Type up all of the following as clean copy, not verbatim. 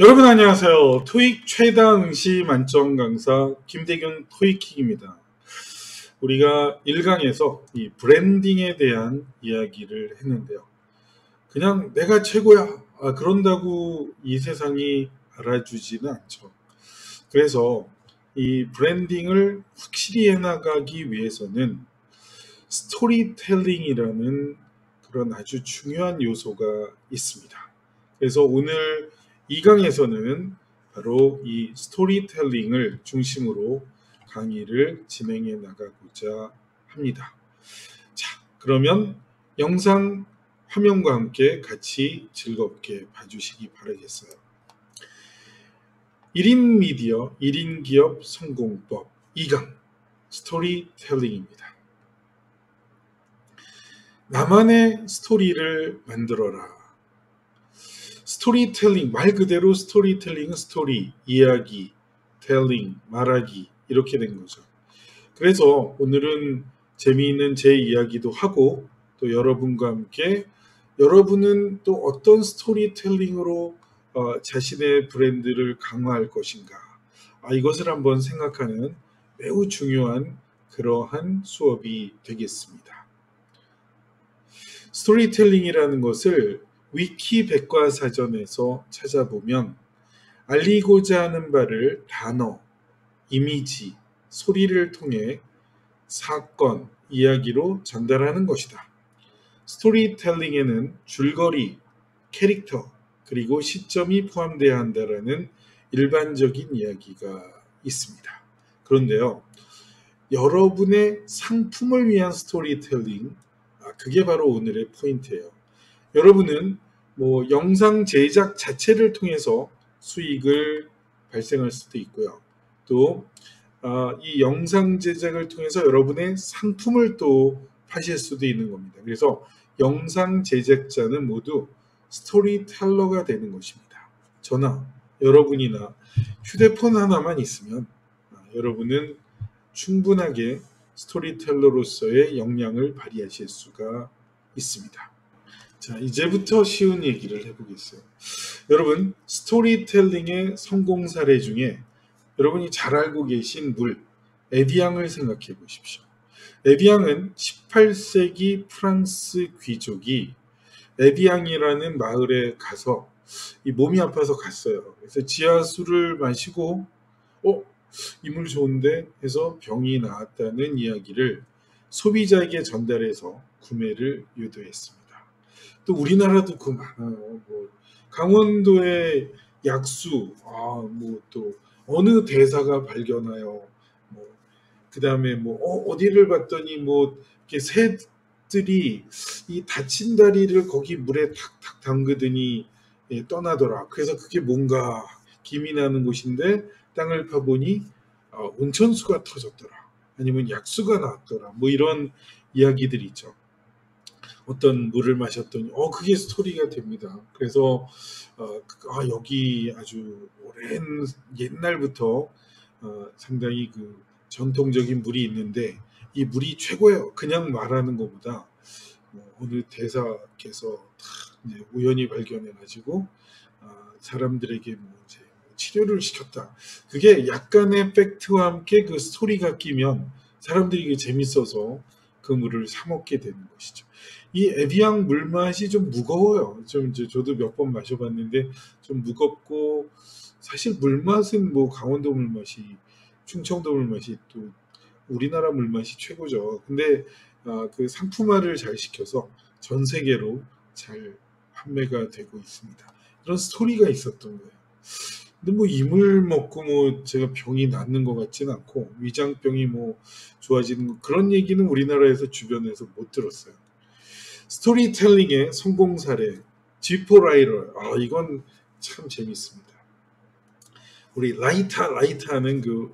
여러분 안녕하세요. 토익 최다 응시 만점 강사 김대균 토익킥입니다. 우리가 1강에서 이 브랜딩에 대한 이야기를 했는데요. 그냥 내가 최고야. 그런다고 이 세상이 알아주지는 않죠. 그래서 이 브랜딩을 확실히 해나가기 위해서는 스토리텔링이라는 그런 아주 중요한 요소가 있습니다. 그래서 오늘 2강에서는 바로 이 스토리텔링을 중심으로 강의를 진행해 나가고자 합니다. 자, 그러면 영상 화면과 함께 같이 즐겁게 봐주시기 바라겠어요. 1인 미디어, 1인 기업 성공법 2강 스토리텔링입니다. 나만의 스토리를 만들어라. 스토리텔링, 말 그대로 스토리텔링은 스토리, 이야기, 텔링, 말하기 이렇게 된 거죠. 그래서 오늘은 재미있는 제 이야기도 하고 또 여러분과 함께 여러분은 또 어떤 스토리텔링으로 자신의 브랜드를 강화할 것인가 이것을 한번 생각하는 매우 중요한 그러한 수업이 되겠습니다. 스토리텔링이라는 것을 위키 백과사전에서 찾아보면 알리고자 하는 바를 단어, 이미지, 소리를 통해 사건, 이야기로 전달하는 것이다. 스토리텔링에는 줄거리, 캐릭터, 그리고 시점이 포함되어야 한다라는 일반적인 이야기가 있습니다. 그런데요, 여러분의 상품을 위한 스토리텔링, 그게 바로 오늘의 포인트예요. 여러분은 뭐 영상 제작 자체를 통해서 수익을 발생할 수도 있고요. 또 이 영상 제작을 통해서 여러분의 상품을 또 파실 수도 있는 겁니다. 그래서 영상 제작자는 모두 스토리텔러가 되는 것입니다. 저나 여러분이나 휴대폰 하나만 있으면 여러분은 충분하게 스토리텔러로서의 역량을 발휘하실 수가 있습니다. 자, 이제부터 쉬운 얘기를 해보겠어요. 여러분, 스토리텔링의 성공 사례 중에 여러분이 잘 알고 계신 물, 에비앙을 생각해 보십시오. 에비앙은 18세기 프랑스 귀족이 에비앙이라는 마을에 가서 이 몸이 아파서 갔어요. 그래서 지하수를 마시고 이 물 좋은데 해서 병이 나았다는 이야기를 소비자에게 전달해서 구매를 유도했습니다. 또 우리나라도 그 많아요. 뭐 강원도의 약수, 뭐 또 어느 대사가 발견하여, 뭐 그다음에 뭐 어디를 봤더니 뭐 이렇게 새들이 이 다친 다리를 거기 물에 탁탁 담그더니 떠나더라. 그래서 그게 뭔가 김이 나는 곳인데 땅을 파보니 온천수가 터졌더라. 아니면 약수가 나왔더라. 뭐 이런 이야기들이 있죠. 어떤 물을 마셨더니 그게 스토리가 됩니다. 그래서 여기 아주 오랜 옛날부터 상당히 그 전통적인 물이 있는데 이 물이 최고예요. 그냥 말하는 것보다 어느 대사께서 우연히 발견해가지고 사람들에게 뭐 이제 치료를 시켰다. 그게 약간의 팩트와 함께 그 스토리가 끼면 사람들이 이게 재밌어서 그 물을 사 먹게 되는 것이죠. 이 에비앙 물맛이 좀 무거워요. 좀 이제 저도 몇 번 마셔봤는데 좀 무겁고, 사실 물맛은 뭐 강원도 물맛이, 충청도 물맛이, 또 우리나라 물맛이 최고죠. 근데 그 상품화를 잘 시켜서 전 세계로 잘 판매가 되고 있습니다. 이런 스토리가 있었던 거예요. 근데 뭐 이 물 먹고 뭐 제가 병이 낫는 것 같지는 않고 위장병이 뭐 좋아지는 거, 그런 얘기는 우리나라에서 주변에서 못 들었어요. 스토리텔링의 성공 사례, 지포라이터, 이건 참 재밌습니다. 우리 라이터는 그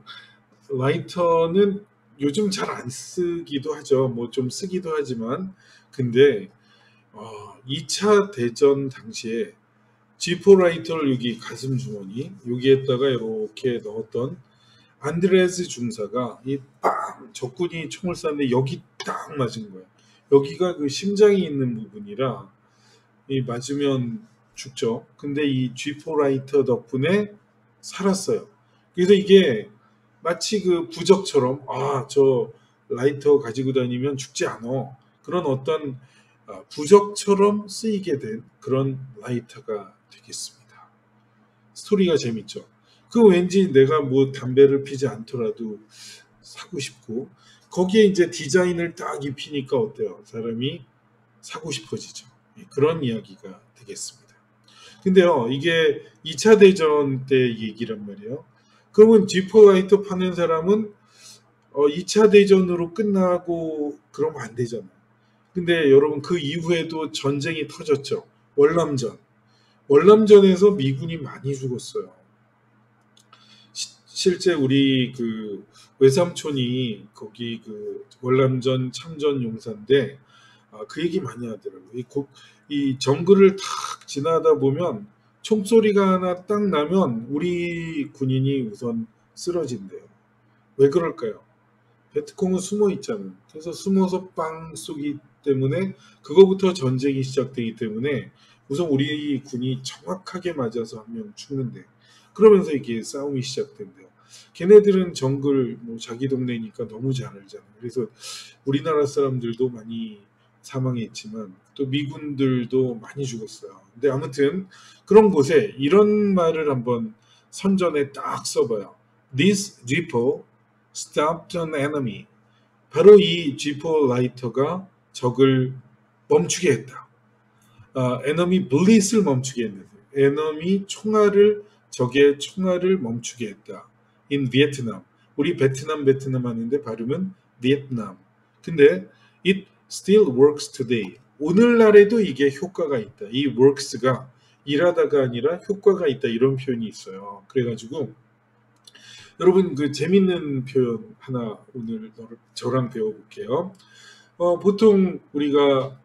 라이터는 요즘 잘 안 쓰기도 하죠. 뭐 좀 쓰기도 하지만, 근데 2차 대전 당시에 지포라이터를 여기 가슴 주머니 여기에다가 이렇게 넣었던 안드레스 중사가 적군이 총을 쐈는데 여기 딱 맞은 거예요. 여기가 그 심장이 있는 부분이라 이 맞으면 죽죠. 근데 이 G4 라이터 덕분에 살았어요. 그래서 이게 마치 그 부적처럼 저 라이터 가지고 다니면 죽지 않아. 그런 어떤 부적처럼 쓰이게 된 그런 라이터가 되겠습니다. 스토리가 재밌죠. 그 왠지 내가 뭐 담배를 피지 않더라도 사고 싶고 거기에 이제 디자인을 딱 입히니까 어때요? 사람이 사고 싶어지죠. 그런 이야기가 되겠습니다. 근데요, 이게 2차 대전 때 얘기란 말이에요. 그러면 G4 라이터 파는 사람은 2차 대전으로 끝나고 그러면 안 되잖아요. 근데 여러분 그 이후에도 전쟁이 터졌죠. 월남전. 월남전에서 미군이 많이 죽었어요. 실제 우리 그 외삼촌이 거기 그 월남전 참전 용사인데 그 얘기 많이 하더라고요. 이 정글을 탁 지나다 보면 총소리가 하나 딱 나면 우리 군인이 우선 쓰러진대요. 왜 그럴까요? 베트콩은 숨어 있잖아요. 그래서 숨어서 빵 쏘기 때문에 그거부터 전쟁이 시작되기 때문에 우선 우리 군이 정확하게 맞아서 한 명 죽는데 그러면서 이게 싸움이 시작된대요. 걔네들은 정글 뭐 자기 동네니까 너무 잘 알잖아요. 그래서 우리나라 사람들도 많이 사망했지만 또 미군들도 많이 죽었어요. 근데 아무튼 그런 곳에 이런 말을 한번 선전에 딱 써봐요. This Reaper stopped an enemy. 바로 이 G4 라이터가 적을 멈추게 했다. enemy bullet을 멈추게 했는데 enemy 총알을 적의 총알을 멈추게 했다. in Vietnam. 우리 베트남 하는데 발음은 베트남. 근데 it still works today. 오늘날에도 이게 효과가 있다. 이 works가 일하다가 아니라 효과가 있다. 이런 표현이 있어요. 그래가지고 여러분 그 재밌는 표현 하나 오늘 저랑 배워볼게요. 보통 우리가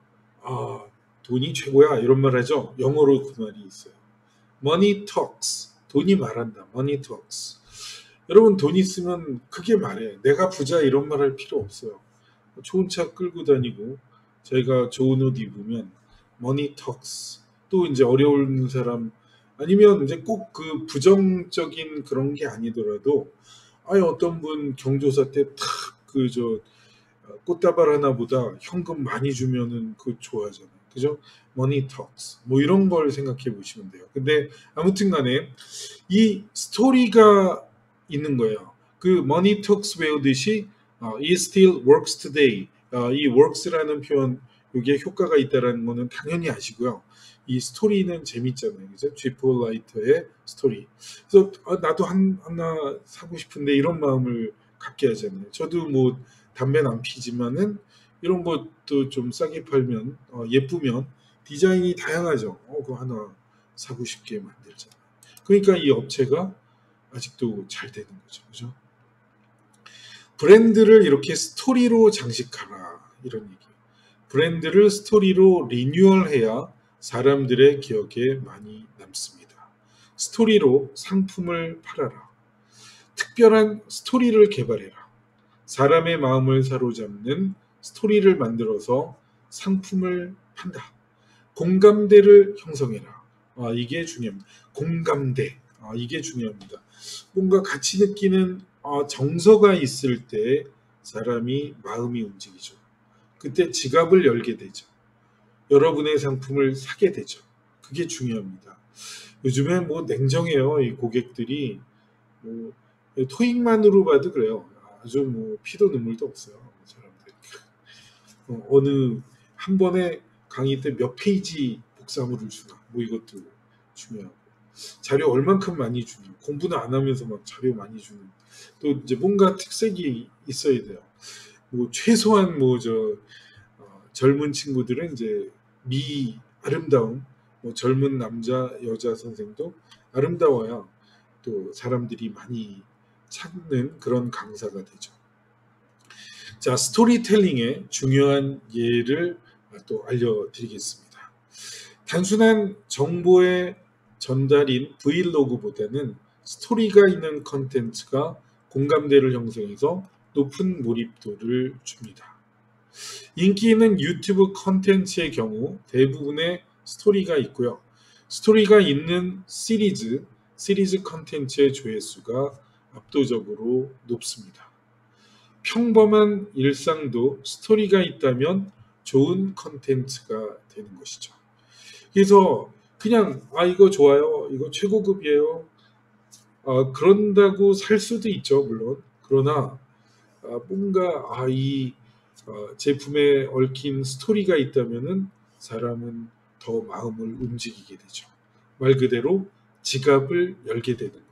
돈이 최고야 이런 말 하죠. 영어로 그 말이 있어요. Money talks. 돈이 말한다. Money talks. 여러분 돈 있으면 크게 말해. 내가 부자 이런 말 할 필요 없어요. 좋은 차 끌고 다니고 저희가 좋은 옷 입으면 Money talks. 또 이제 어려운 사람 아니면 이제 꼭 그 부정적인 그런 게 아니더라도 어떤 분 경조사 때 탁 그 저 꽃다발 하나보다 현금 많이 주면은 그 좋아하잖아요. 그죠? Money talks. 뭐 이런 걸 생각해 보시면 돼요. 근데 아무튼 간에 이 스토리가 있는 거예요. 그 Money talks 외우듯이 it still works today. 이 works라는 표현 이게 효과가 있다라는 거는 당연히 아시고요. 이 스토리는 재밌잖아요. 그죠? G4 라이터의 스토리. 그래서 나도 하나 사고 싶은데 이런 마음을 갖게 하잖아요. 저도 뭐 담배는 안 피지만은 이런 것도 좀 싸게 팔면 예쁘면 디자인이 다양하죠. 그거 하나 사고 싶게 만들잖아요. 그러니까 이 업체가 아직도 잘 되는 거죠. 그죠? 브랜드를 이렇게 스토리로 장식하라 이런 얘기. 브랜드를 스토리로 리뉴얼해야 사람들의 기억에 많이 남습니다. 스토리로 상품을 팔아라. 특별한 스토리를 개발해라. 사람의 마음을 사로잡는 스토리를 만들어서 상품을 판다. 공감대를 형성해라. 이게 중요합니다. 공감대. 이게 중요합니다. 뭔가 같이 느끼는 정서가 있을 때 사람이 마음이 움직이죠. 그때 지갑을 열게 되죠. 여러분의 상품을 사게 되죠. 그게 중요합니다. 요즘에 뭐 냉정해요. 이 고객들이 뭐 토익만으로 봐도 그래요. 아주 뭐 피도 눈물도 없어요. 사람들. 어느 한 번에 강의 때 몇 페이지 복사물을 주나 뭐 이것도 중요하고 자료 얼만큼 많이 주나 공부는 안 하면서 막 자료 많이 주는 또 이제 뭔가 특색이 있어야 돼요. 뭐 최소한 뭐 젊은 친구들은 이제 아름다움 뭐 젊은 남자 여자 선생도 아름다워야 또 사람들이 많이 찾는 그런 강사가 되죠. 자, 스토리텔링의 중요한 예를 또 알려드리겠습니다. 단순한 정보의 전달인 브이로그보다는 스토리가 있는 컨텐츠가 공감대를 형성해서 높은 몰입도를 줍니다. 인기 있는 유튜브 컨텐츠의 경우 대부분의 스토리가 있고요. 스토리가 있는 시리즈 컨텐츠의 조회수가 압도적으로 높습니다. 평범한 일상도 스토리가 있다면 좋은 컨텐츠가 되는 것이죠. 그래서 그냥 이거 좋아요, 이거 최고급이에요, 그런다고 살 수도 있죠, 물론. 그러나 뭔가 이 제품에 얽힌 스토리가 있다면은 사람은 더 마음을 움직이게 되죠. 말 그대로 지갑을 열게 되는